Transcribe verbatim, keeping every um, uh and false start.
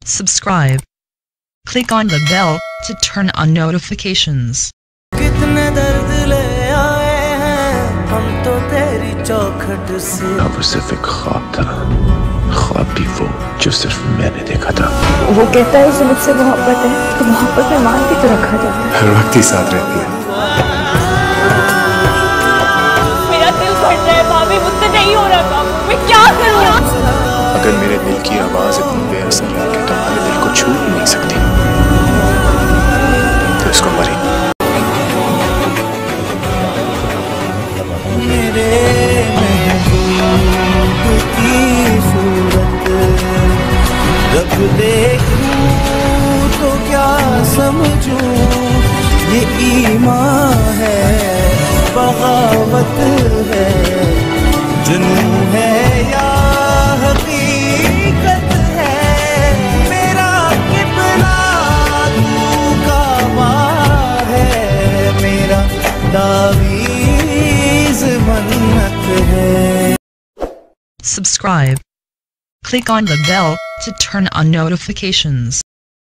Subscribe. Click on the bell to turn on notifications. कितने दर्द ले आए हैं हम तो तेरी चौखट से। अब वो सिर्फ एक ख्वाब था, ख्वाब भी वो जो सिर्फ मैंने देखा था। वो कहता है उसे मुझसे मोहब्बत है तो मोहब्बत में मान भी तो रखा जाता है। हर वक्त ही साथ रहती है। मेरा दिल फट रहा है भाभी, मुझसे नहीं हो रहा काम, मैं क्या करूँ? अगर मेरे दिल की आवाज इतनी बेअसर है कि तुम्हारे दिल को छू ही नहीं सकती तो इसको मरी। मेरे महबूब की सूरत जब देखूं तो क्या समझूं, ये ईमान है बगावत है, जुनून है या हकीकत है। मेरा किबला तू काबा है, मेरा दावीज़ मन्नत है। Subscribe. Click on the bell to turn on notifications.